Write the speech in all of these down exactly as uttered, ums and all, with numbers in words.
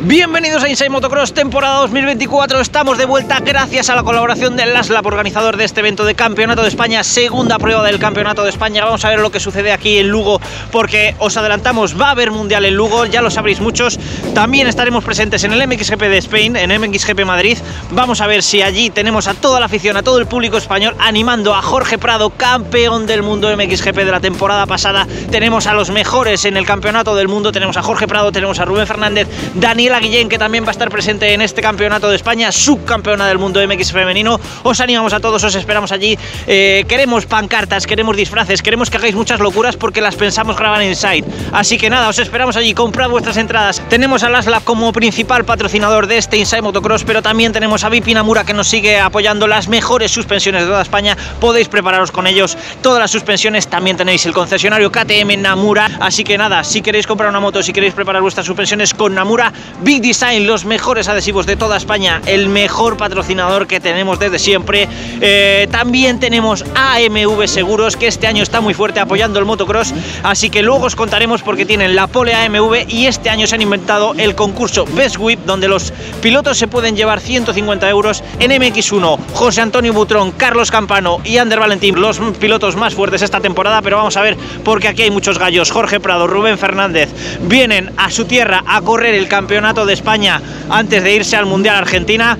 Bienvenidos a Inside Motocross, temporada dos mil veinticuatro. Estamos de vuelta gracias a la colaboración del Laslab, organizador de este evento de Campeonato de España, segunda prueba del Campeonato de España. Vamos a ver lo que sucede aquí en Lugo, porque os adelantamos, va a haber Mundial en Lugo, ya lo sabréis muchos. También estaremos presentes en el M X G P de Spain, en M X G P Madrid. Vamos a ver si allí tenemos a toda la afición, a todo el público español, animando a Jorge Prado, campeón del mundo M X G P de la temporada pasada. Tenemos a los mejores en el Campeonato del Mundo, tenemos a Jorge Prado, tenemos a Rubén Fernández, Daniela Guillén, que también va a estar presente en este Campeonato de España, subcampeona del mundo M X femenino. Os animamos a todos, os esperamos allí. Eh, queremos pancartas, queremos disfraces, queremos que hagáis muchas locuras porque las pensamos grabar en Inside. Así que nada, os esperamos allí, comprad vuestras entradas. Tenemos a Laslab como principal patrocinador de este Inside Motocross, pero también tenemos a Vipi Namura, que nos sigue apoyando, las mejores suspensiones de toda España. Podéis prepararos con ellos, todas las suspensiones. También tenéis el concesionario K T M Namura. Así que nada, si queréis comprar una moto, si queréis preparar vuestras suspensiones con Namura, Big Design, los mejores adhesivos de toda España, el mejor patrocinador que tenemos desde siempre. Eh, también tenemos A M V Seguros, que este año está muy fuerte apoyando el motocross, así que luego os contaremos porque tienen la pole A M V y este año se han inventado el concurso Best Whip, donde los pilotos se pueden llevar ciento cincuenta euros. En M X uno, José Antonio Butrón, Carlos Campano y Ander Valentín, los pilotos más fuertes esta temporada, pero vamos a ver porque aquí hay muchos gallos. Jorge Prado, Rubén Fernández vienen a su tierra a correr el Campeonato de España antes de irse al Mundial Argentina.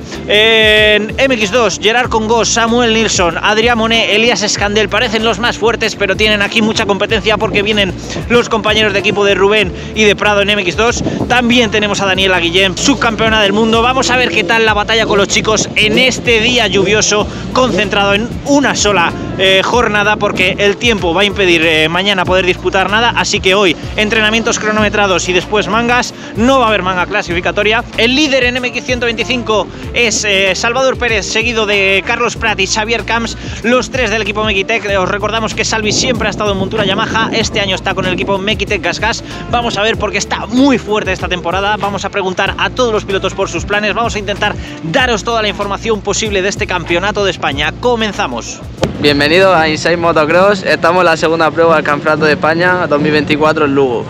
En M X dos, Gerard Congos, Samuel Nilsson, Adrián Monet, Elías Escandel parecen los más fuertes, pero tienen aquí mucha competencia porque vienen los compañeros de equipo de Rubén y de Prado en M X dos. También tenemos a Daniela Guillén, subcampeona del mundo. Vamos a ver qué tal la batalla con los chicos en este día lluvioso, concentrado en una sola eh, jornada, porque el tiempo va a impedir eh, mañana poder disputar nada. Así que hoy entrenamientos cronometrados y después mangas. No va a haber manga clasificatoria. El líder en M X ciento veinticinco es eh, Salvador Pérez, seguido de Carlos Prat y Xavier Camps, los tres del equipo Mekitech. Os recordamos que Salvi siempre ha estado en montura Yamaha, este año está con el equipo Mekitech Gas Gas. Vamos a ver porque está muy fuerte esta temporada. Vamos a preguntar a todos los pilotos por sus planes. Vamos a intentar daros toda la información posible de este Campeonato de España. Comenzamos. Bienvenidos a Inside Motocross. Estamos en la segunda prueba del Campeonato de España dos mil veinticuatro en Lugo.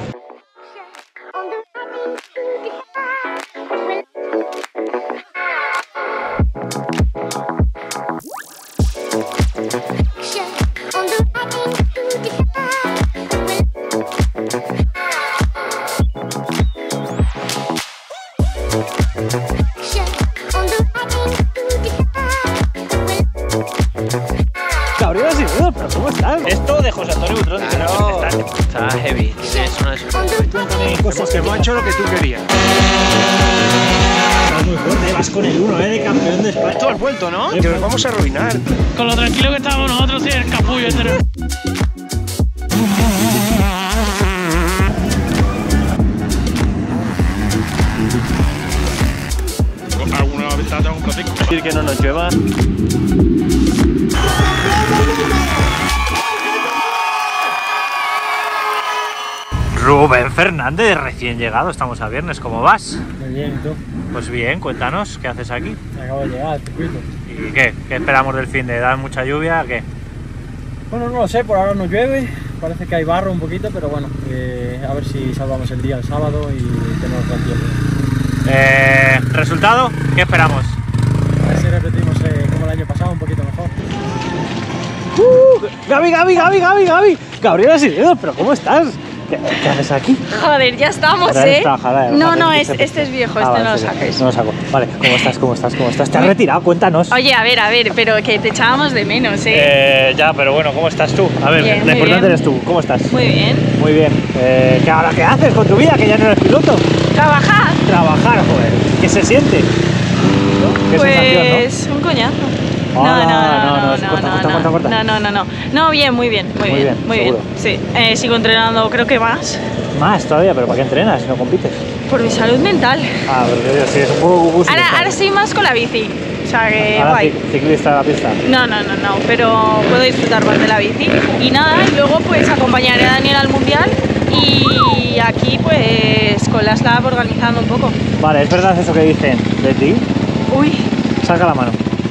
¿Pero cómo estás? Esto de José Antonio Butrón. Claro, está heavy. Tienes uno de esos. Cuéntame cosas que hemos hecho lo que tú querías. Estás muy fuerte, vas con el uno, ¿eh? De campeón de España. Tú has vuelto, ¿no? Que nos vamos a arruinar. Con lo tranquilo que estábamos nosotros, sí, el capullo entero. ¿Alguna vez te ha dado un platico? Decir que no nos llueva. Rubén Fernández, recién llegado, estamos a viernes, ¿cómo vas? Muy bien, ¿y tú? Pues bien, cuéntanos, ¿qué haces aquí? Acabo de llegar al circuito. ¿Y qué? ¿Qué esperamos del fin de? ¿Da mucha lluvia? ¿Qué? Bueno, no lo sé, por ahora no llueve, parece que hay barro un poquito, pero bueno, eh, a ver si salvamos el día el sábado y tenemos buen tiempo. Eh, ¿Resultado? ¿Qué esperamos? A ver si repetimos eh, como el año pasado, un poquito mejor. ¡Uh! ¡Gaby, Gaby, Gaby, Gaby, Gaby! Gabriela Siredo, ¿pero cómo estás? ¿Qué, ¿Qué haces aquí? Joder, ya estamos, Ahora ¿eh? está, jala, no, jala, no, jala, es, este, este es viejo, ah, este vale, no lo este saques. No lo saco. Vale, ¿cómo estás? ¿Cómo estás? ¿Cómo estás? ¿Te has retirado? Cuéntanos. Oye, a ver, a ver, pero que te echábamos de menos, ¿eh? Eh, ya, pero bueno, ¿cómo estás tú? A ver, Bien, lo muy importante bien. eres tú. ¿Cómo estás? Muy bien. Muy bien. Eh, ¿qué, ahora qué haces con tu vida? Que ya no eres piloto. ¿Trabajar? Trabajar, joder. ¿Qué se siente? ¿No? ¿Qué sensación, no? Pues un coñazo. Ah, No, no, no, no, no, no, es no, corta, no, corta, no, corta, corta. no, no, no, no, no, bien, muy bien, muy, Muy bien, bien, muy bien, seguro. sí, eh, sigo entrenando, creo que más, Más todavía, pero ¿para qué entrenas si no compites? por mi salud mental. Ah, pero yo sí, es un poco gusto. Ahora, ahora estoy más con la bici, o sea que Ahora guay. cic- ciclista de la pista. No, no, no, no, pero puedo disfrutar más de la bici. Y nada, y luego pues acompañaré a Daniel al Mundial y aquí pues con Laslab organizando un poco. Vale, ¿es verdad eso que dicen de ti? Uy, Saca la mano.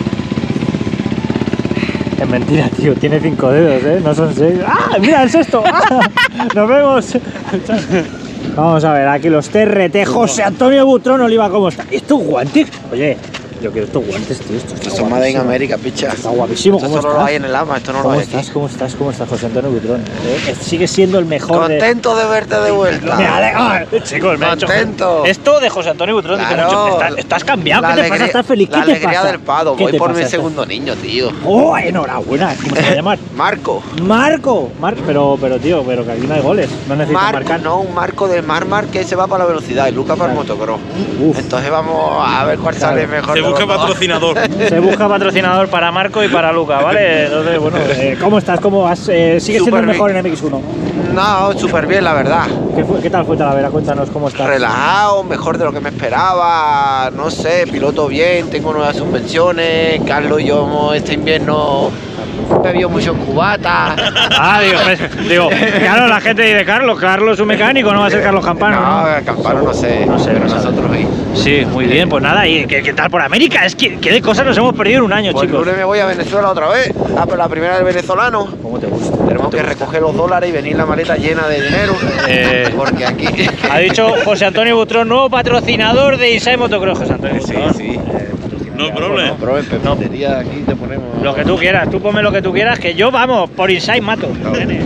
Es mentira, tío, tiene cinco dedos, ¿eh? No son seis. ¡Ah! ¡Mira el sexto! ¡Ah! ¡Nos vemos! Vamos a ver, aquí los T R T, José Antonio Butrón Oliva, ¿cómo está? ¿Estos guantes? Oye, yo quiero estos guantes, tío. Esto está Son Made in América, picha. Está guapísimo. Esto ¿Cómo solo estás? lo hay en el ama, esto no lo ¿Cómo hay estás? aquí. ¿Cómo estás? ¿Cómo estás, José Antonio Butrón? Eh, sigue siendo el mejor de... Contento de verte de vuelta. Me alegra. Chicos, me ha hecho- Contento. Esto de José Antonio Butrón dice Claro. mucho. Estás, estás cambiado, La ¿qué te alegría- pasa? ¿Estás feliz? ¿Qué La te alegría pasa? del Pado. ¿Qué Voy te por mi pasa? segundo niño, tío. ¡Oh, enhorabuena! ¿Cómo se va a llamar? Marco. Marco. Mar pero, pero, tío, pero que aquí no hay goles. No necesitas Marco, marcar. no, un marco del Marmar que se va para la velocidad y Lucas para el motocross. Uf. Entonces vamos a ver cuál Claro. sale mejor. Se de busca los dos. patrocinador. Se busca patrocinador para Marco y para Luca, ¿vale? Entonces, bueno, eh, ¿cómo estás? ¿Cómo vas? Eh, ¿Sigues siendo el Súper mejor bien. en M X uno? No, súper bien, la verdad. ¿Qué, fue- ¿Qué tal fue Talavera? Cuéntanos cómo estás. Relajado, mejor de lo que me esperaba. No sé, piloto bien, tengo nuevas suspensiones. Carlos y yo hemos- este invierno bebido mucho cubata. Ah, digo, pues, digo, claro, la gente dice Carlos, Carlos es un mecánico, no va a ser Carlos Campano. No, Campano no sé, No sé, pero no sé. nosotros sí. Sí, muy bien, pues nada, ¿y qué, qué tal por América? Es que, ¿qué de cosas nos hemos perdido en un año, Pues el chicos? lunes me voy a Venezuela otra vez. Ah, pero la primera del venezolano. ¿Cómo te gusta? Tenemos que recoger los dólares y venir la maleta llena de dinero. Eh. Porque aquí. Ha dicho José Antonio Butrón, nuevo patrocinador de Inside Motocross, José Antonio Sí, Butrón. sí. No problem. Pero en pepitería aquí te ponemos. Lo que tú quieras, tú ponme lo que tú quieras, que yo, vamos, por Inside mato. nene.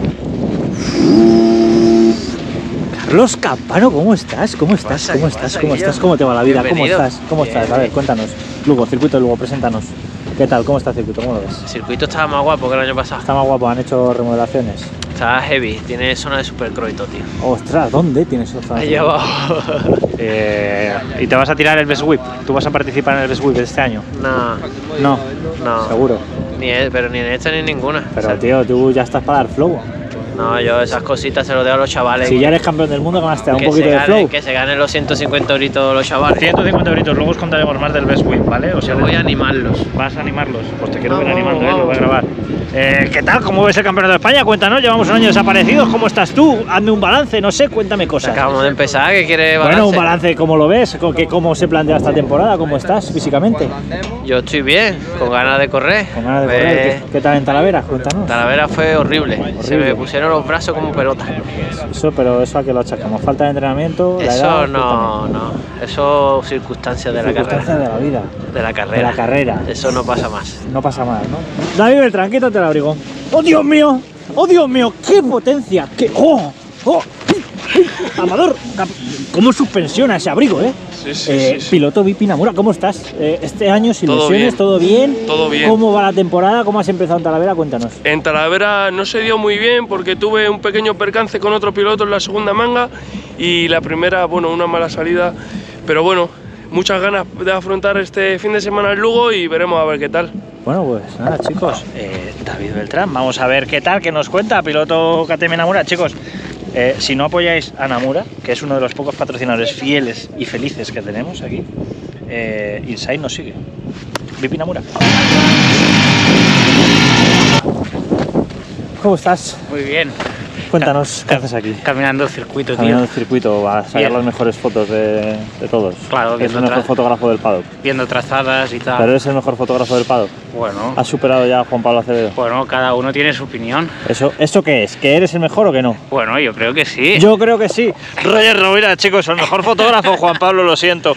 Carlos Campano, ¿cómo estás? ¿Cómo estás? pasa? ¿Cómo ¿Qué estás? pasa, ¿Cómo Guillo? estás? ¿Cómo te va la vida? ¿Cómo Bienvenido. estás? ¿Cómo Bien, estás? A ver, bien. cuéntanos. Lugo, circuito de Lugo, preséntanos. ¿Qué tal? ¿Cómo está el circuito? ¿Cómo lo ves? El circuito estaba más guapo que el año pasado. Está más guapo, han hecho remodelaciones. Está heavy, tiene zona de supercross y todo, tío. Ostras, ¿dónde tienes otra? Ahí abajo. Eh, ¿Y te vas a tirar el Best Whip? ¿Tú vas a participar en el Best Whip de este año? No, No, no. seguro. Ni es, pero ni en esta ni en ninguna. Pero O sea, tío, tú ya estás para dar flow. no, yo esas cositas se lo dejo a los chavales. Si ya eres campeón del mundo, ¿qué más te da? Un que, poquito se de ganen, flow. que se ganen los ciento cincuenta euritos los chavales. ciento cincuenta euritos, luego os contaremos más del Best Whip, ¿vale? O sea, Yo voy a animarlos. ¿Vas a animarlos? Pues te quiero ver Vamos, animando, ¿eh? Lo voy a vamos. grabar. Eh, ¿Qué tal? ¿Cómo ves el campeonato de España? Cuéntanos, llevamos un año desaparecidos. ¿Cómo estás tú? Hazme un balance, no sé, cuéntame cosas. Acabamos de empezar, ¿qué quiere balance? Bueno, un balance, ¿cómo lo ves? ¿Cómo, que- ¿Cómo se plantea esta temporada? ¿Cómo estás físicamente? Yo estoy bien, con ganas de correr. Con ganas de Pues, correr. ¿Qué, qué tal en Talavera? Cuéntanos. Talavera fue horrible. Se Horrible. me pusieron los brazos como pelota. Eso, pero eso a que lo achacamos. Falta de entrenamiento, la Eso edad, no, cuéntame. no. Eso circunstancias de la Circunstancias carrera. de la vida, De la carrera. de la carrera. Eso no pasa más. No pasa más, ¿no? David Beltrán, quítate el abrigo. ¡Oh, Dios mío! ¡Oh, Dios mío! ¡Qué potencia! ¡Qué... ¡Oh! ¡Oh! Amador, cap- ¿cómo suspensiona ese abrigo, eh? Sí, sí, Eh, sí, sí. Piloto Vipi Namura, ¿cómo estás? Eh, este año sin Todo lesiones, bien. ¿todo bien? Todo bien. ¿Cómo va la temporada? ¿Cómo has empezado en Talavera? Cuéntanos. En Talavera no se dio muy bien porque tuve un pequeño percance con otro piloto en la segunda manga y la primera, bueno, una mala salida, pero bueno, muchas ganas de afrontar este fin de semana en Lugo y veremos a ver qué tal. Bueno, pues nada, chicos. Eh, David Beltrán, vamos a ver qué tal, qué nos cuenta piloto K T M Namura. Chicos, eh, si no apoyáis a Namura, que es uno de los pocos patrocinadores fieles y felices que tenemos aquí, eh, Inside nos sigue. Vipi Namura. ¿Cómo estás? Muy bien, Cuéntanos, ¿qué haces aquí? caminando el circuito, Caminando tío. el circuito, va a sacar Bien. las mejores fotos de, de todos. Claro, es el viendo mejor tra- fotógrafo del paddock. Viendo trazadas y tal. Pero eres el mejor fotógrafo del paddock. Bueno, ¿Has superado ya a Juan Pablo Acevedo? bueno, cada uno tiene su opinión. ¿Eso, ¿Eso qué es? ¿Que eres el mejor o que no? Bueno, yo creo que sí. Yo creo que sí. Roger Rovira, chicos, el mejor fotógrafo, Juan Pablo, lo siento.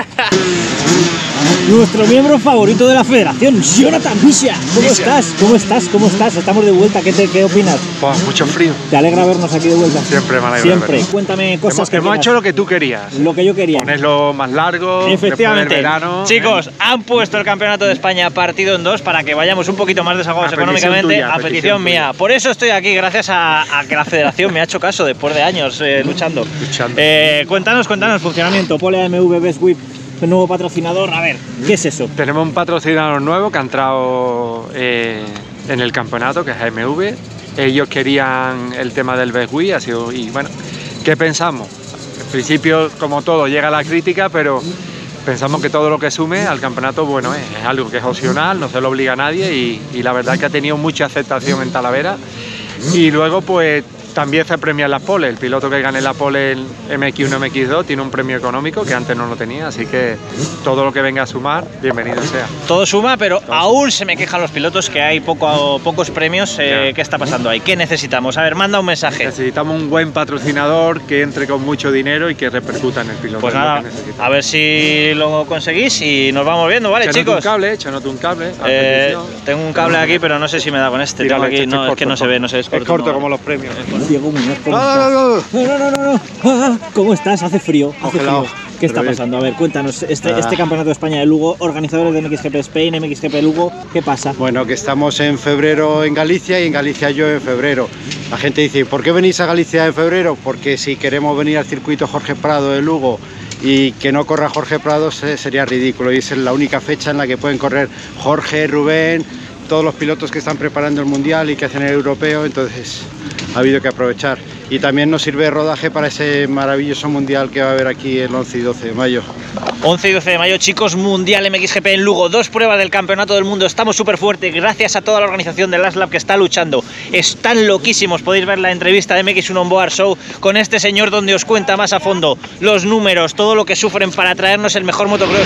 Nuestro miembro favorito de la federación, Jonathan Misha. ¿Cómo estás? ¿Cómo estás? ¿Cómo estás? Estamos de vuelta. ¿Qué, te, qué opinas? Buah, mucho frío. ¿Te alegra vernos aquí de vuelta? Siempre me alegra Siempre. vernos. Cuéntame cosas Hemos, que hemos quieras. hecho lo que tú querías. Lo que yo quería. Ponerlo más largo. Efectivamente. después del verano, Chicos, ¿eh? han puesto el campeonato de España partido en dos para que vayamos un poquito más desahogados A petición económicamente, tuya, a a petición, petición mía. tuya. Por eso estoy aquí, gracias a, a que la federación me ha hecho caso después de años eh, luchando. Luchando. Eh, cuéntanos, cuéntanos, funcionamiento. Pole A M V Best Whip, el nuevo patrocinador. A ver, ¿qué es eso? Tenemos un patrocinador nuevo que ha entrado eh, en el campeonato, que es A M V. Ellos querían el tema del Best Wheel, ha sido, y bueno, ¿qué pensamos? En principio, como todo, llega la crítica, pero pensamos que todo lo que sume al campeonato, bueno, es, es algo que es opcional, no se lo obliga a nadie y, y la verdad es que ha tenido mucha aceptación en Talavera. Y luego, pues, también se premian las poles. El piloto que gane la pole en M X uno, M X dos tiene un premio económico que antes no lo tenía, así que todo lo que venga a sumar, bienvenido sea. Todo suma, pero todo aún suma. Se me quejan los pilotos que hay poco, pocos premios. Eh, ¿Qué está pasando ahí? ¿Qué necesitamos? A ver, manda un mensaje. Necesitamos un buen patrocinador que entre con mucho dinero y que repercuta en el piloto. Pues nada, a ver si lo conseguís y nos vamos viendo, ¿vale, échate chicos? un cable, échate un cable. Eh, tengo un cable aquí, pero no sé si me da con este. Tengo aquí, no, es que no se ve, no se ve. Es corto como los premios. Diego Muñoz, ¿cómo estás? No, no, no, no, no. Ah, ¿cómo estás? Hace frío, hace frío. ¿Qué está pasando? A ver, cuéntanos, este, este Campeonato de España de Lugo, organizadores de M X G P Spain, M X G P Lugo, ¿qué pasa? Bueno, que estamos en febrero en Galicia y en Galicia yo en febrero. La gente dice, ¿por qué venís a Galicia en febrero? Porque si queremos venir al circuito Jorge Prado de Lugo y que no corra Jorge Prado sería ridículo, y es la única fecha en la que pueden correr Jorge, Rubén, todos los pilotos que están preparando el Mundial y que hacen el Europeo, entonces ha habido que aprovechar. Y también nos sirve de rodaje para ese maravilloso Mundial que va a haber aquí el once y doce de mayo. once y doce de mayo, chicos, Mundial M X G P en Lugo, dos pruebas del Campeonato del Mundo, estamos súper fuertes, gracias a toda la organización de Last Lap que está luchando, están loquísimos, podéis ver la entrevista de M X uno On Board Show con este señor donde os cuenta más a fondo los números, todo lo que sufren para traernos el mejor motocross.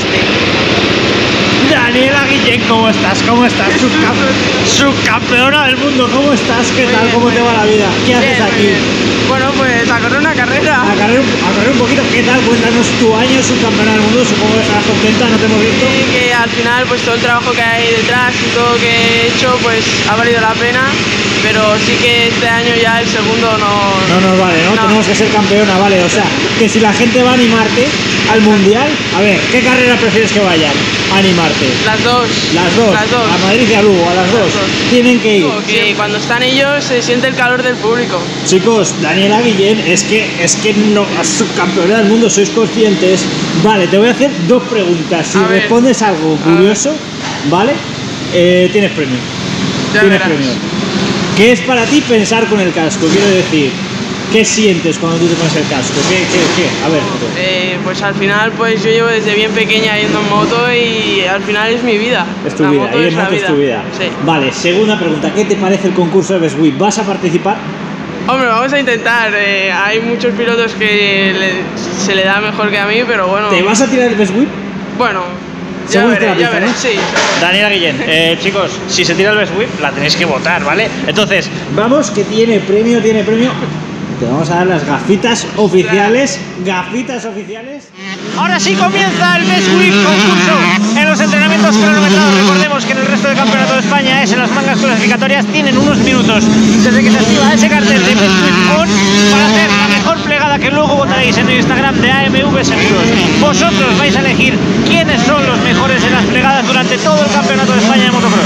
Daniela Guillén, ¿cómo estás? ¿Cómo estás? Subcamp subcampeona del mundo, ¿cómo estás? ¿Qué tal? ¿Cómo te va la vida? ¿Qué haces aquí? Bueno, pues a correr una carrera. A correr, a correr un poquito. ¿Qué tal? Cuéntanos tu año subcampeona del mundo. Supongo que estarás contenta, ¿no te hemos visto? Sí, que al final pues todo el trabajo que hay detrás y todo que he hecho pues ha valido la pena. Pero sí que este año ya el segundo no... No nos vale, ¿no? no. Tenemos que ser campeona, vale. O sea, que si la gente va a animarte al Mundial, a ver, ¿qué carrera prefieres que vayan a animarte? Las dos. Las dos. Las dos. A Madrid y a Lugo, a las, las dos. dos. Tienen que ir. Que cuando están ellos se siente el calor del público. Chicos, Daniela Guillén, es que, es que no, subcampeona del mundo, sois conscientes. Vale, te voy a hacer dos preguntas. Si a respondes ver. algo curioso, ¿vale? Eh, tienes premio. Ya tienes verás. premio. ¿Qué es para ti pensar con el casco? Quiero decir, ¿qué sientes cuando tú te pones el casco? ¿Qué, qué, qué? A ver. Eh, pues al final, pues yo llevo desde bien pequeña yendo en moto y al final es mi vida. Es tu la vida, moto ir es en moto la es tu vida. Sí. Vale, segunda pregunta, ¿qué te parece el concurso de Best Whip? ¿Vas a participar? Hombre, vamos a intentar. Eh, hay muchos pilotos que le, se le da mejor que a mí, pero bueno. ¿Te vas a tirar el Best Whip? Bueno. Ya veré, ya veré, ¿no? Sí. Daniela Guillén, eh, chicos, si se tira el Best Whip, la tenéis que votar, ¿vale? Entonces, vamos, que tiene premio, tiene premio. Te vamos a dar las gafitas oficiales. Gafitas oficiales. Ahora sí comienza el Best Whip concurso en los entrenamientos cronometrados. Recordemos que en el resto del Campeonato de España es en las mangas clasificatorias, tienen unos minutos desde que se activa ese cartel de Best Whip On para hacer la mejor plegada que luego votaréis en el Instagram de A M V Seguros. Vosotros vais a elegir quiénes son los mejores en las plegadas durante todo el Campeonato de España de motocross.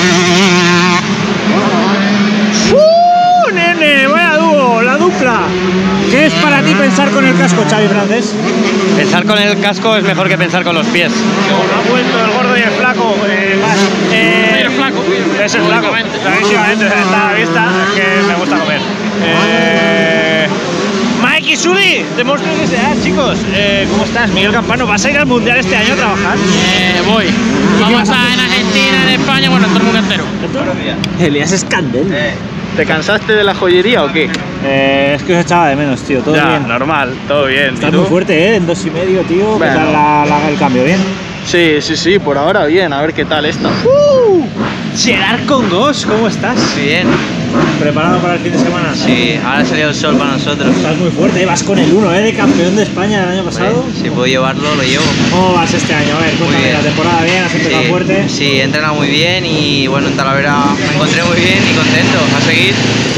¡Uh, nene! ¡Vaya dúo! ¡La dupla! ¿Qué es para ti pensar con el casco, Xavi Francés? Pensar con el casco es mejor que pensar con los pies. Ha vuelto el gordo y el flaco. Eh, más, eh, el flaco. Es el flaco. Clarísimamente. Está a la vista. Es que me gusta comer. Eh, Mike y Sudi, de Monstruos S A, chicos. Eh, ¿Cómo estás? Miguel Campano, ¿vas a ir al Mundial este año a trabajar? Eh, voy. Vamos a estar en Argentina, en España, bueno, en todo el mundo entero. Elías Escandel. Eh, ¿Te cansaste de la joyería o qué? Eh, es que os echaba de menos, tío. Todo ya, bien. normal, todo bien. Estás muy fuerte, ¿eh? En dos y medio, tío. ¿Qué bueno. tal la, la, el cambio? ¿Bien? Sí, sí, sí, por ahora bien. A ver qué tal está. Uh, Gerard Congos, ¿cómo estás? Bien. ¿Preparado para el fin de semana? Sí, ahora ha salido el sol para nosotros. Estás muy fuerte, ¿eh? Vas con el uno, ¿eh? De campeón de España del año pasado. Vale, si puedo llevarlo, lo llevo. ¿Cómo vas este año? A ver, cuéntame, la temporada bien, has empezado sí, fuerte. Sí, he entrenado muy bien y bueno, en Talavera me encontré muy bien y contento. A seguir.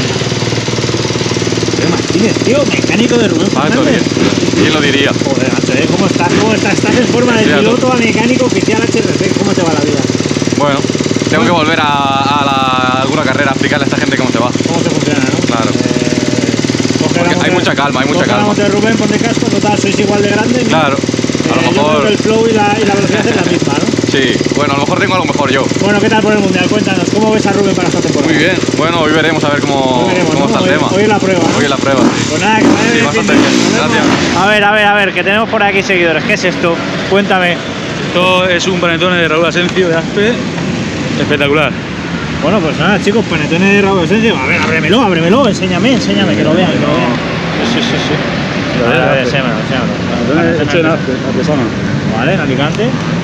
Martínez, tío, mecánico de Rubén Fernández. ¿Quién lo diría? Joder, macho, ¿eh? ¿Cómo estás? ¿Cómo estás? Estás en forma de piloto a mecánico oficial H R C. ¿Cómo te va la vida? Bueno, tengo que volver a, a, la, a alguna carrera a explicarle a esta gente cómo se va. ¿Cómo se funciona, no? Claro. Eh, Porque hay de, mucha calma, hay mucha calma. Coge la moto de Rubén, ponte casco, total, sois igual de grandes, ¿no? Claro. Eh, a lo yo mejor... creo que el flow y la, y la velocidad es la misma, ¿no? Sí, bueno, a lo mejor tengo algo mejor yo. Bueno, ¿qué tal por el Mundial? Cuéntanos, ¿cómo ves a Rubén para esta temporada? Muy bien, bueno, hoy veremos a ver cómo, veremos, cómo ¿no? está el hoy, tema. Hoy es la prueba, ¿no? Hoy es la prueba, sí. Pues nada, que vaya sí, bastante bien, gracias. A ver, a ver, a ver, que tenemos por aquí seguidores. ¿Qué es esto? Cuéntame. Esto es un panetone de Raúl Asencio de Aspe, espectacular. Bueno, pues nada, chicos, panetones de Raúl Asensio. A ver, ábremelo, ábremelo, enséñame, enséñame, que lo vean, que lo vean. Sí, sí, sí. A ver, a ver, enséñamelo, enséñamelo. artesano. Vale, en Alicante.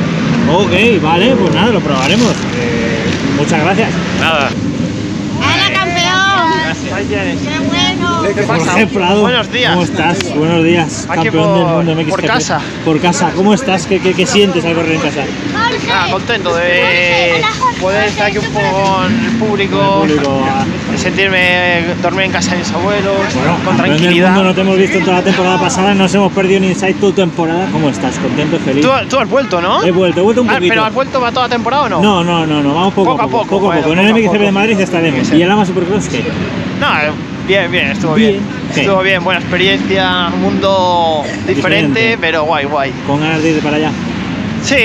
Ok, vale, pues nada, lo probaremos. Eh, muchas gracias. Nada. ¡Hola, campeón! ¡Qué bueno! ¿Qué pasa? Jorge Prado, buenos días. ¿Cómo estás? Buenos días, Aquí campeón por, del mundo M X G P. por casa. Por casa, ¿cómo estás? ¿Qué, qué, qué sientes al correr en casa? Nada, contento de poder estar aquí un poco con el público, El público, ah. de sentirme, dormir en casa de mis abuelos, Bueno, con campeón del tranquilidad. mundo, no te hemos visto en toda la temporada pasada, nos hemos perdido en Inside tu temporada. ¿Cómo estás? ¿Contento, feliz? ¿Tú, tú has vuelto, ¿no? He vuelto, he vuelto un Ah, poquito. ¿Pero has vuelto para toda la temporada o no? No, no, no, no, vamos poco, Poco a poco, poco, bueno, poco. En el poco a M X G P de poco. Madrid estaremos. ¿Y el Ama Supercross qué? No, bien, bien, estuvo Bien. bien. ¿Qué? Estuvo bien, buena experiencia, un mundo diferente, Diferente. pero guay, guay. ¿Con ganas de ir para allá? Sí,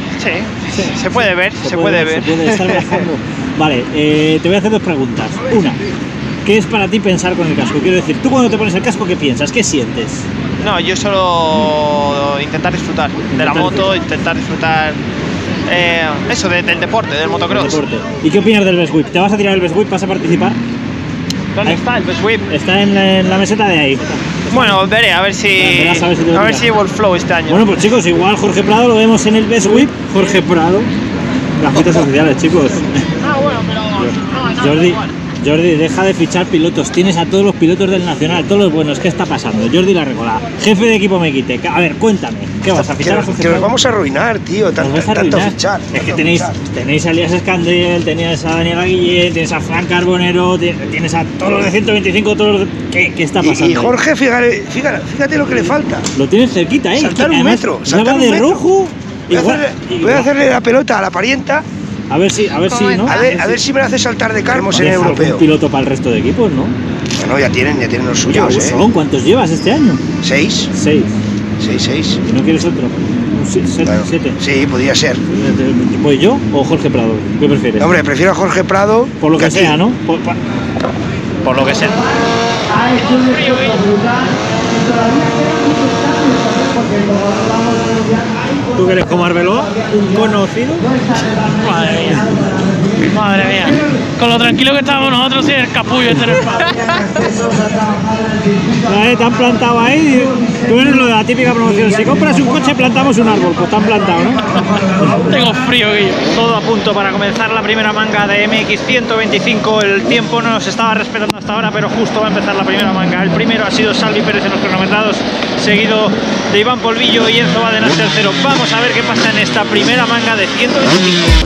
sí, se puede ver, se, puede, ver. Se puede estar viajando. Vale, eh, te voy a hacer dos preguntas. Una, ¿qué es para ti pensar con el casco? Quiero decir, tú cuando te pones el casco, ¿qué piensas? ¿Qué sientes? No, yo solo intentar disfrutar de la moto, intentar disfrutar eh, eso, de- del deporte, del motocross. Deporte. ¿Y qué opinas del Best Whip? ¿Te vas a tirar el Best Whip? ¿Vas a participar? ¿Dónde Ahí. está el Best Whip? Está en la, en la meseta de ahí. Bueno, veré, a ver si Verás, a ver si te lo a ver tiras. si llevo el flow este año. Bueno, pues chicos, igual Jorge Prado lo vemos en el Best Whip. Jorge Prado. Las fitas oficiales, chicos. Ah, bueno, pero no, no, Jordi, igual. Jordi, deja de fichar pilotos. Tienes a todos los pilotos del Nacional, todos los buenos. ¿Qué está pasando? Jordi Larregola, jefe de equipo Mequite. A ver, cuéntame. ¿Qué vas a fichar a Jorge Que nos Prado? vamos a arruinar, tío. Nos Tanto, vais a tanto arruinar. fichar. Es que tanto tenéis, fichar. tenéis a Elías Escandel, tenéis a Daniel Aguillén, tienes a Fran Carbonero, ti- tienes a todos los de ciento veinticinco, todos los de... ¿Qué, qué está pasando? Y, y Jorge, fíjate, fíjate, fíjate lo que le falta. Lo tienes cerquita, ¿eh? Saltar un Además, metro, ya saltar va un de metro. rojo. Voy a, Igual- hacerle, voy a igual- hacerle la pelota a la parienta. A ver si, a ver si, ¿no? A ver, a ver si me la hace saltar de carmos en Deja algún europeo. piloto para el resto de equipos, ¿no? Bueno, ya tienen, ya tienen los Ya, suyos, ¿eh? son, ¿cuántos llevas este año? Seis. Seis. Seis, seis. ¿Y no quieres otro? Un si- siete. Claro. siete. Sí, podría ser. ¿Voy yo o Jorge Prado? ¿Qué prefieres? Hombre, prefiero a Jorge Prado. Por lo que a ti. sea, ¿no? Por, por- por lo que sea. ¿Tú que eres como Arbeloa? ¿Un conocido? Madre mía. Madre mía. Con lo tranquilo que estábamos nosotros, sí, el capullo este en el palo. Eh, te han plantado ahí. Tú eres lo de la típica promoción. Si compras un coche, plantamos un árbol. Pues te han plantado, ¿no? Tengo frío, Guillo. Todo a punto para comenzar la primera manga de M X ciento veinticinco. El tiempo no nos estaba respetando hasta ahora, pero justo va a empezar la primera manga. El primero ha sido Salvi Pérez en los cronometrados, seguido de Iván Polvillo y Enzo Badenas tercero. Vamos a ver qué pasa en esta primera manga de ciento veinticinco.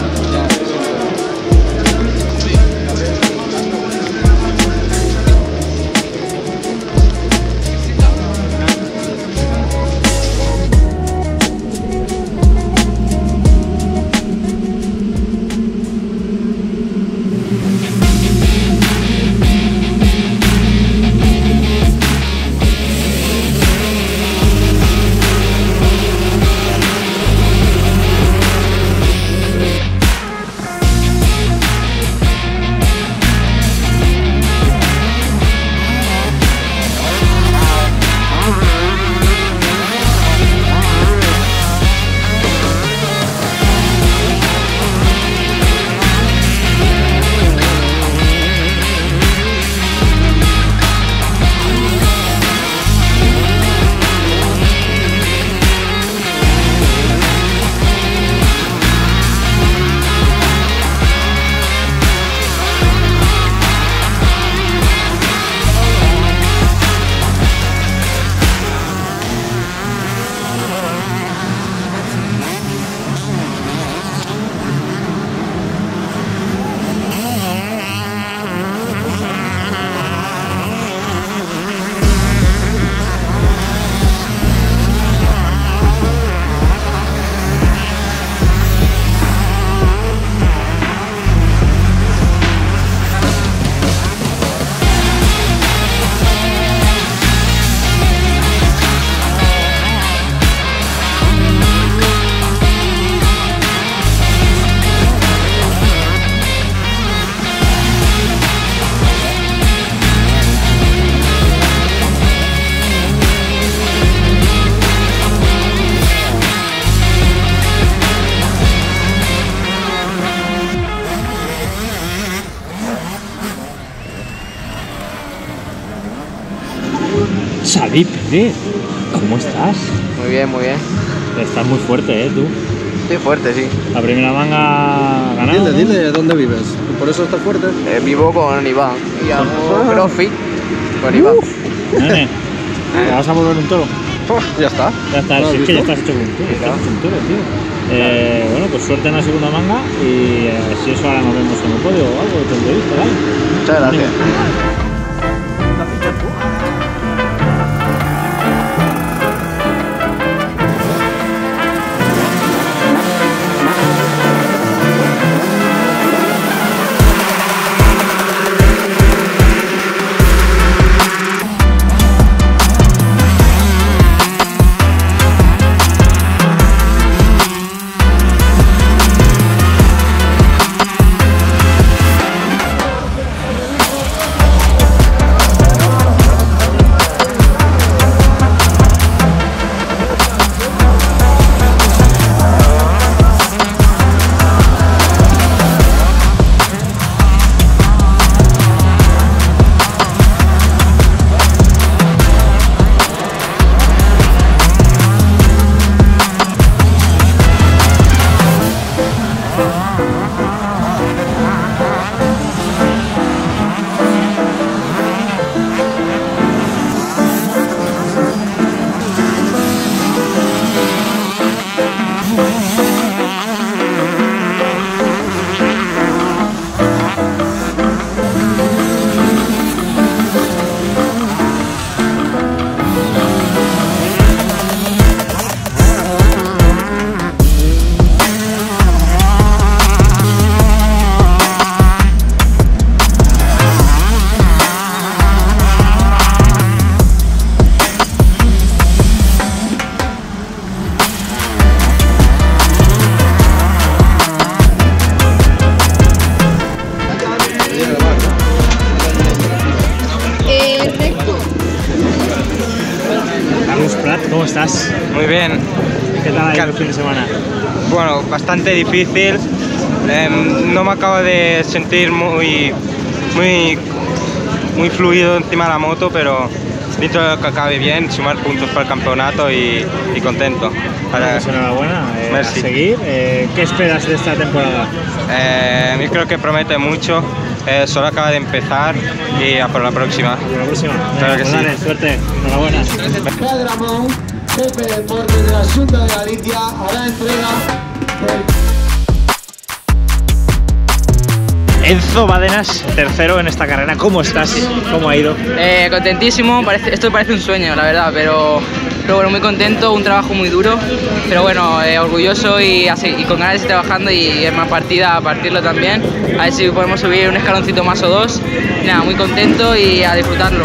Xavi Pérez, ¿cómo estás? Muy bien, muy bien. Estás muy fuerte, ¿eh, tú? Estoy fuerte, sí. La primera manga ganada. Dile, dile, ¿dónde vives? ¿Por eso estás fuerte? Eh, vivo con Iván y hago crossfit con Iván. Nene, ¿te vas a volver un toro? Ya está. Ya está, ¿No si has es que ya visto? estás hecho con un toro, estás hecho un toro, tío. Eh, bueno, pues suerte en la segunda manga y eh, si eso ahora nos vemos en el podio o algo de tu entrevista, ¿vale? Muchas gracias. ¿Cómo estás? Muy bien. ¿Qué tal ha ido el fin de semana? Bueno, bastante difícil. Eh, no me acabo de sentir muy, muy, muy fluido encima de la moto, pero dentro de lo que acabe bien, sumar puntos para el campeonato y, y contento. Para... Pues enhorabuena, eh, a Merci. seguir. Eh, ¿Qué esperas de esta temporada? Eh, yo creo que promete mucho. Eh, solo acaba de empezar y a por la próxima. ¿Por la próxima? Claro que Pues sí. dale, suerte. Enhorabuena. Pedro Ramón, jefe de deporte de la Junta de Galicia, hará entrega del... Enzo Badenas, tercero en esta carrera. ¿Cómo estás? ¿Cómo ha ido? Eh, contentísimo, parece, esto parece un sueño, la verdad, pero, pero bueno, muy contento, un trabajo muy duro, pero bueno, eh, orgulloso y, así, y con ganas de seguir trabajando y en más partida a partirlo también, a ver si podemos subir un escaloncito más o dos. Nada, muy contento y a disfrutarlo.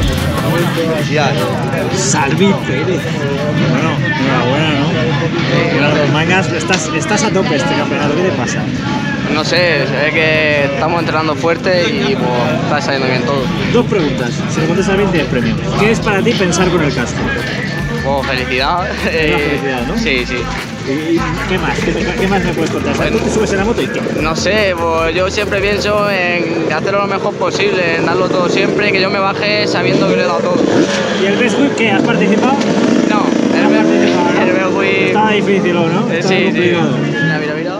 Xavi Pérez. Bueno, enhorabuena, ¿no? Eh, las mangas, estás, estás a tope este campeonato, ¿qué te pasa? No sé, se ve que estamos entrenando fuerte y pues, está saliendo bien todo. Dos preguntas, si me contestas bien tienes premio. ¿Qué es para ti pensar con el casco? Oh, felicidad. Es una felicidad, ¿no? Sí, sí. ¿Y qué más? ¿Qué, qué más me puedes contar? ¿Tú te subes en la moto y qué? No sé, pues yo siempre pienso en hacerlo lo mejor posible, en darlo todo siempre, que yo me baje sabiendo que lo he dado todo. ¿Y el Best Whip qué? ¿Has participado? No, el Best Whip... Estaba difícil, ¿no? Eh, Estaba sí, sí. complicado. Mira, mira, mira.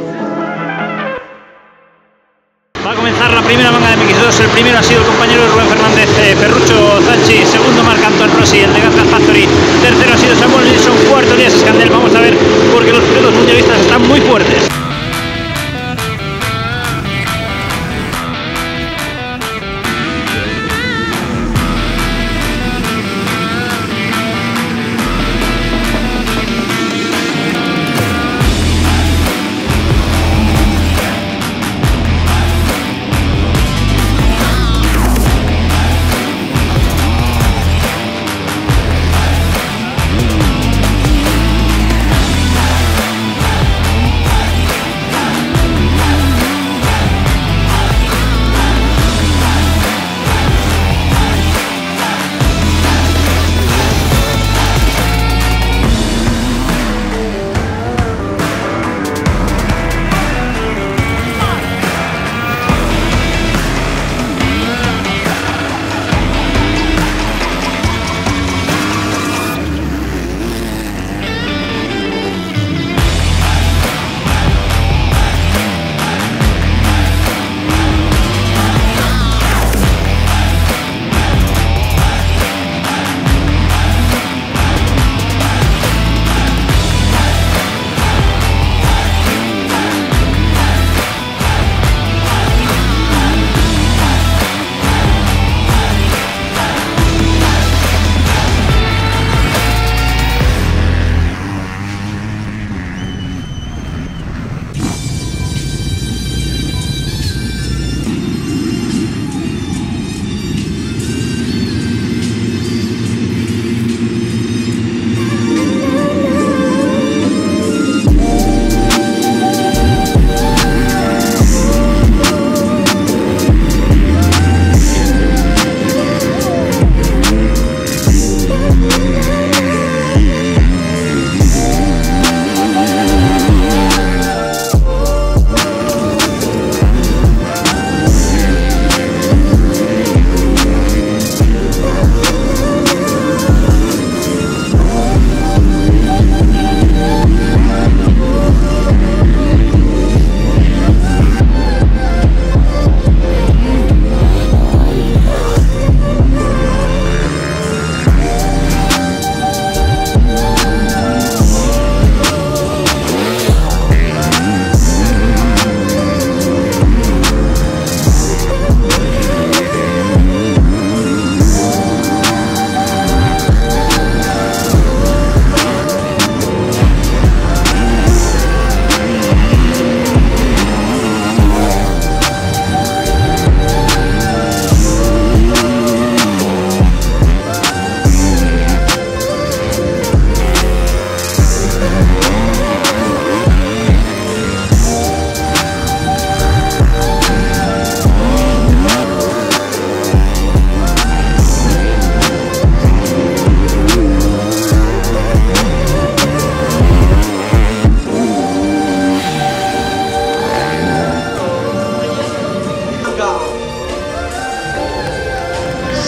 Va a comenzar la primera manga de M X dos. El primero ha sido el compañero Rubén Fernández, eh, Ferrucho Zanchi. Segundo, Marc Anton Rossi, el de Gazgas Factory. Tercero ha sido Samuel Nilsson. Cuarto, Elías Escandel. Vamos a ver, porque los pilotos mundialistas están muy fuertes.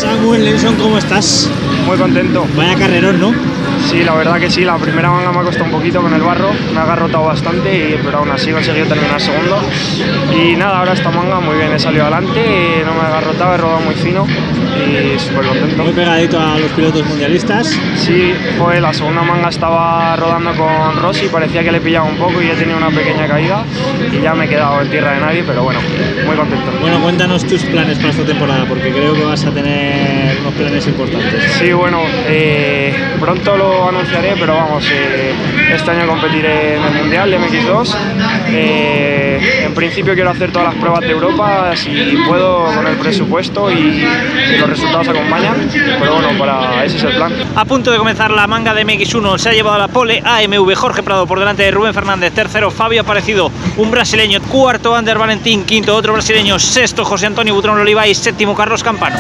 Samuel Nelson, ¿cómo estás? Muy contento. Vaya carrerón, ¿no? Sí, la verdad que sí, la primera manga me ha costado un poquito con el barro, me ha agarrotado bastante, y, pero aún así he conseguido terminar segundo. Y nada, ahora esta manga muy bien, he salido adelante, no me ha agarrotado, he rodado muy fino y súper contento. Muy pegadito a los pilotos mundialistas. Sí, fue la segunda manga, estaba rodando con Rossi, parecía que le pillaba un poco y he tenido una pequeña caída y ya me he quedado en tierra de nadie, pero bueno, muy contento. Bueno, cuéntanos tus planes para esta temporada, porque creo que vas a tener unos planes importantes. Sí, bueno, eh, pronto lo anunciaré, pero vamos, eh, este año competiré en el Mundial de M X dos. Eh, en principio quiero hacer todas las pruebas de Europa, si puedo con el presupuesto y si los resultados acompañan, pero bueno, para ese es el plan. A punto de comenzar la manga de M X uno, se ha llevado a la pole A M V Jorge Prado por delante de Rubén Fernández, tercero Fabio Aparecido, un brasileño, cuarto Ander Valentín, quinto otro brasileño, sexto José Antonio Butrón Oliva y séptimo Carlos Campano.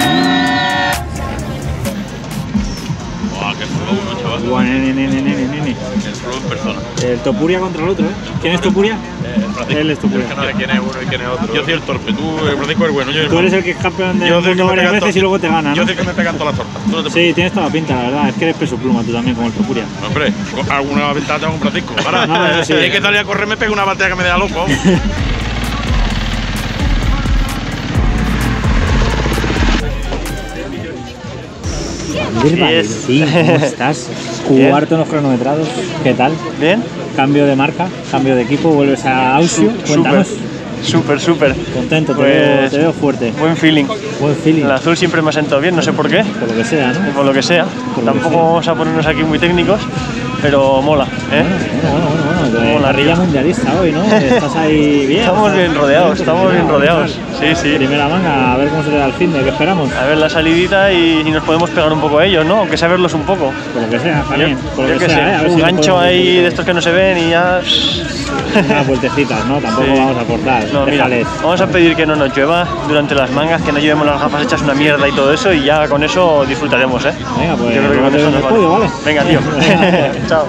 Buah, nene, nene, nene, nene. El pro en persona. El Topuria contra el otro, ¿eh? ¿Quién es Topuria? Eh, Francisco. Él es Topuria. Es que no sé quién es uno y quién es otro. Yo soy el torpe, tú, el Francisco es bueno. Yo Tú eres el que es campeón del yo mundo varias veces y luego te gana, ¿no? Yo soy el que me pegan todas las tortas. No sí, tienes toda la pinta, la verdad. Es que eres peso pluma tú también, como el Topuria. Hombre, alguna ventaja tengo con Francisco. Ahora, no, sí. Si hay que salir a correr, me pega una batalla que me deja loco. Ander Valentín, ¿cómo estás? Cuarto en los cronometrados, ¿qué tal? Bien. Cambio de marca, cambio de equipo, vuelves a Ausio, cuéntanos. Súper, súper. Contento, te, pues, veo, te veo fuerte. Buen feeling. Buen feeling. El azul siempre me ha sentado bien, no sé por qué. Por lo que sea, ¿no? Por lo que sea. Por Tampoco que sea. vamos a ponernos aquí muy técnicos, pero mola, ¿eh? Bueno, bueno, bueno, bueno. Mola, Parrilla mundialista hoy, ¿no? Estás ahí bien. Estamos bien rodeados, estamos bien rodeados. Sí, sí. Primera manga, a ver cómo se le da el fin de, ¿qué esperamos? A ver la salidita y, y nos podemos pegar un poco a ellos, ¿no? Aunque sea verlos un poco. Por lo que sea, también. Por lo yo que que sea, sé, ¿eh? A ver un si gancho ahí de estos que no se ven y ya. Unas vueltecitas, ¿no? Tampoco Sí. vamos a cortar. No, mira, Déjales. vamos a pedir que no nos llueva durante las mangas, que no llevemos las gafas hechas una mierda y todo eso, y ya con eso disfrutaremos, ¿eh? Venga, pues yo creo que con te eso veo en nos el podio, vale. ¿vale? Venga, tío. Chao.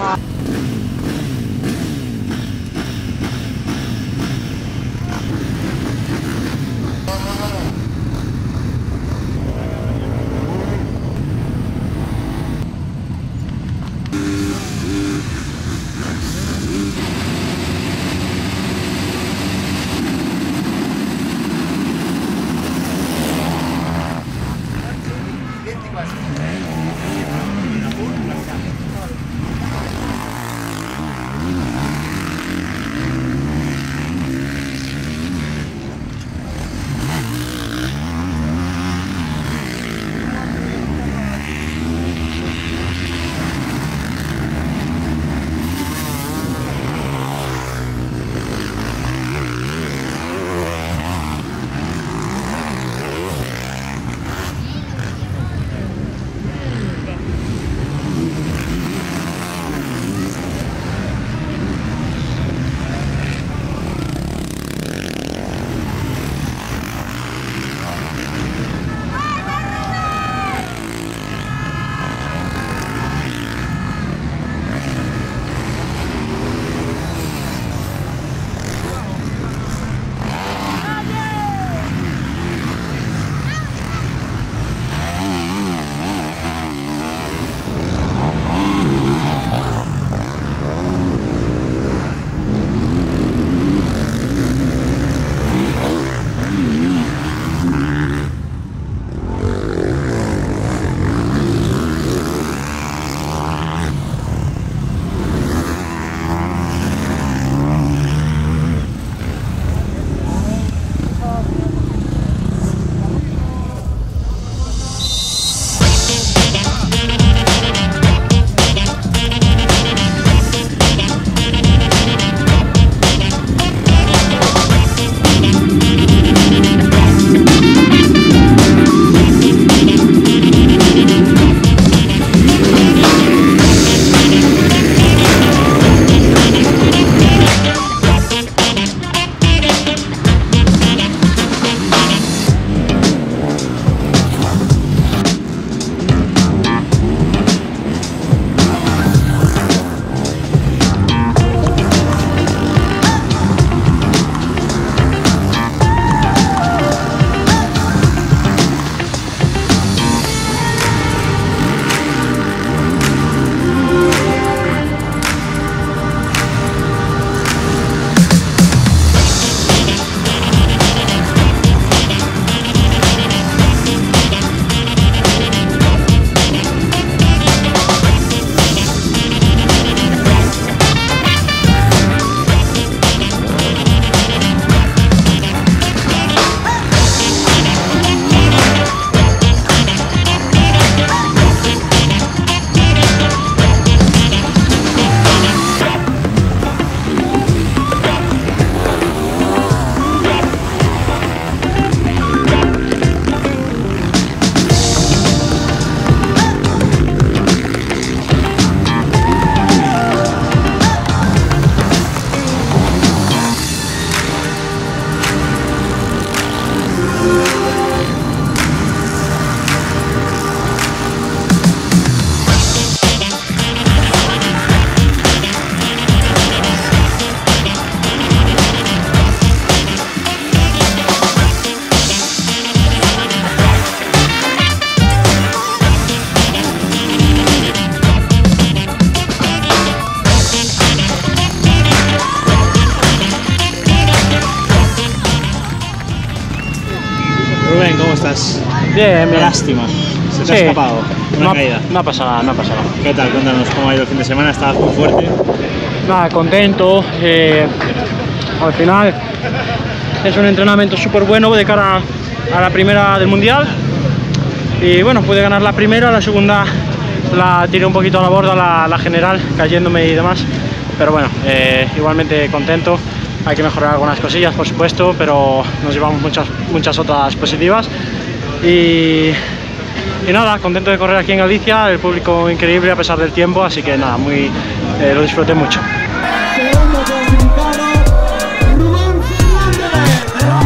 estás? Bien, bien. Lástima. Se te ha Sí. escapado una No, caída. no ha pasado nada, no ha pasado nada. ¿Qué tal? Cuéntanos cómo ha ido el fin de semana. Estabas muy fuerte. Nada, contento. eh, al final es un entrenamiento súper bueno de cara a la primera del mundial. Y bueno, pude ganar la primera, la segunda la tiré un poquito a la borda, la, la general, cayéndome y demás. Pero bueno, eh, igualmente contento. Hay que mejorar algunas cosillas, por supuesto, pero nos llevamos muchas, muchas otras positivas. Y, y nada, contento de correr aquí en Galicia, el público increíble a pesar del tiempo, así que nada, muy, eh, lo disfruté mucho. Segundo clasificado, Rubén Fernández.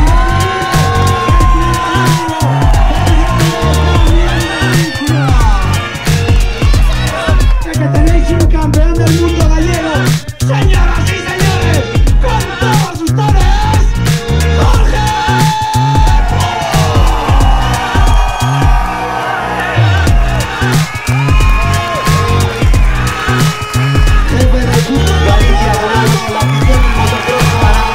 Que tenéis un campeón del mundo gallego, señoras y señores, con todos ustedes, Jorge Jefe de Fútbol Galicia, volando la afición en motocross para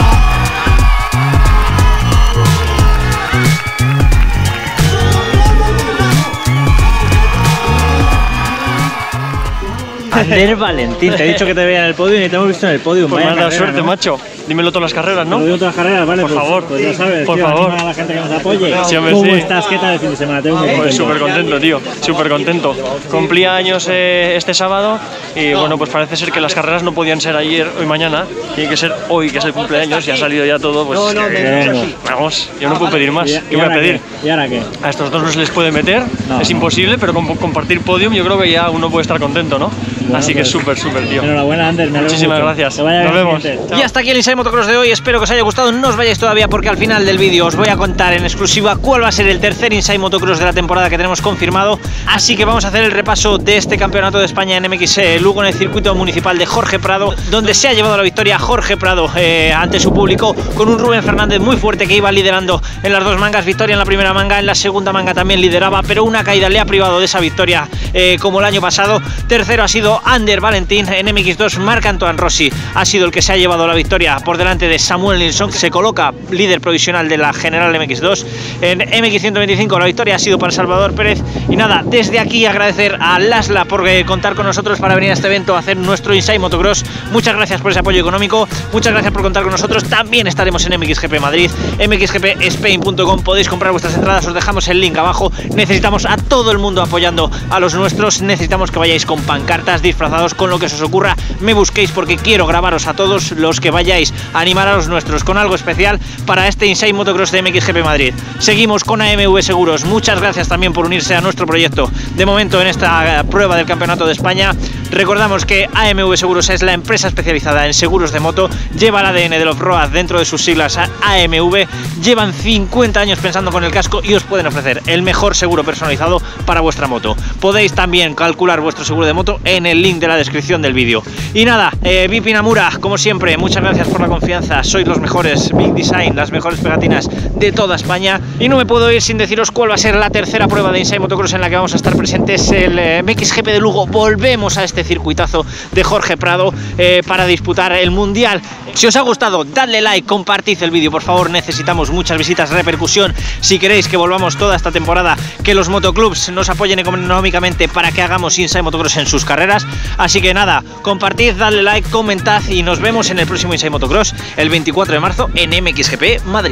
Ander Valentín, te he dicho que te veía en el podio y te hemos visto en el podio. Pues me has dado suerte, macho. Dímelo todas las carreras, ¿no? Te lo digo todas las carreras, vale. Por pues, favor. Pues ya sabes, Por tío, favor. anima a la gente que nos apoye. Sí, hombre, ¿Cómo sí. estás? ¿Qué tal el fin de semana? Te veo muy Pues contento. súper contento, tío, súper contento. Cumplí años eh, este sábado y bueno, pues parece ser que las carreras no podían ser ayer o mañana, tiene que ser hoy, que es el cumpleaños, y ha salido ya todo, pues No, no, eh, me dicho así. vamos, yo no puedo pedir más. ¿Y- ¿Qué y voy a ahora pedir? qué? ¿Y ahora qué? A estos dos no se les puede meter, No, es no. imposible, pero con compartir podium yo creo que ya uno puede estar contento, ¿no? Bueno, Así que pues, súper, súper, tío. Enhorabuena, Ander. Me alegro Muchísimas mucho. gracias. Que vaya Nos bien, vemos. siguiente. Y hasta aquí el Inside Motocross de hoy, espero que os haya gustado, no os vayáis todavía porque al final del vídeo os voy a contar en exclusiva cuál va a ser el tercer Inside Motocross de la temporada que tenemos confirmado, así que vamos a hacer el repaso de este campeonato de España en M X Lugo en el circuito municipal de Jorge Prado, donde se ha llevado la victoria Jorge Prado eh, ante su público, con un Rubén Fernández muy fuerte que iba liderando en las dos mangas, victoria en la primera manga, en la segunda manga también lideraba, pero una caída le ha privado de esa victoria eh, como el año pasado. Tercero ha sido Ander Valentín en M X dos, Marc Antoine Rossi ha sido el que se ha llevado la victoria por delante de Samuel Nilsson, que se coloca líder provisional de la general M X dos. En M X ciento veinticinco la victoria ha sido para Salvador Pérez. Y nada, desde aquí agradecer a Lasla por eh, contar con nosotros para venir a este evento a hacer nuestro Inside Motocross. Muchas gracias por ese apoyo económico, muchas gracias por contar con nosotros. También estaremos en M X G P Madrid, M X G P Spain punto com, podéis comprar vuestras entradas, os dejamos el link abajo. Necesitamos a todo el mundo apoyando a los nuestros, necesitamos que vayáis con pancartas, disfrazados, con lo que se os ocurra, me busquéis porque quiero grabaros a todos los que vayáis a animar a los nuestros con algo especial para este Inside Motocross de M X G P Madrid. Seguimos con A M V Seguros, muchas gracias también por unirse a nuestro proyecto de momento en esta prueba del Campeonato de España. Recordamos que A M V Seguros es la empresa especializada en seguros de moto, lleva el A D N del off-road dentro de sus siglas A M V, llevan cincuenta años pensando con el casco y os pueden ofrecer el mejor seguro personalizado para vuestra moto. Podéis también calcular vuestro seguro de moto en el link de la descripción del vídeo. Y nada, eh, Vipi Namura, como siempre, muchas gracias por la confianza, sois los mejores, Big Design, las mejores pegatinas de toda España. Y no me puedo ir sin deciros cuál va a ser la tercera prueba de Inside Motocross en la que vamos a estar presentes, el eh, M X G P de Lugo. Volvemos a este circuitazo de Jorge Prado eh, para disputar el Mundial. Si os ha gustado, dadle like, compartid el vídeo, por favor, necesitamos muchas visitas, repercusión. Si queréis que volvamos toda esta temporada, que los motoclubs nos apoyen económicamente para que hagamos Inside Motocross en sus carreras. Así que nada, compartid, dadle like, comentad y nos vemos en el próximo Inside Motocross el veinticuatro de marzo en M X G P Madrid.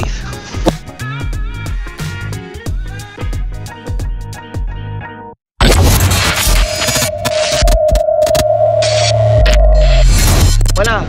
Buena.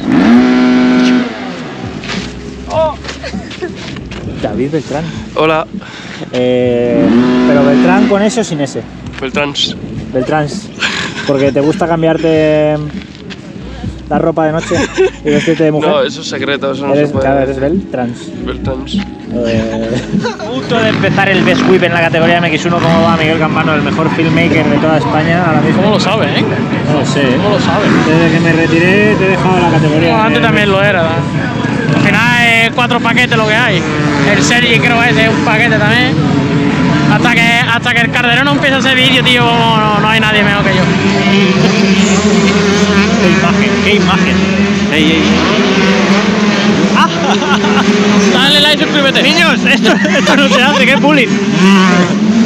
Oh. David Beltrán. Hola. Eh, pero Beltrán con ese o sin ese. Beltráns. Beltráns. Porque te gusta cambiarte la ropa de noche y vestirte de mujer. No, eso es secreto, eso no eres, se puede. Claro, eres Beltráns. Beltráns. Eh... Punto de empezar el Best Whip en la categoría M X uno. ¿Cómo va Miguel Campano, el mejor filmmaker de toda España ahora mismo? ¿Cómo lo sabe, eh? No lo sé. ¿Cómo lo sabe? Desde que me retiré te he dejado la categoría. No, antes de... también lo era. Al final es cuatro paquetes lo que hay. El Sergi creo que es un paquete también. Hasta que, hasta que el Calderón no empiece a hacer vídeo, tío, no, no hay nadie mejor que yo. Qué imagen, qué imagen. Ey, ey. Dale like y suscríbete. Niños, esto, esto no se hace, qué bullying.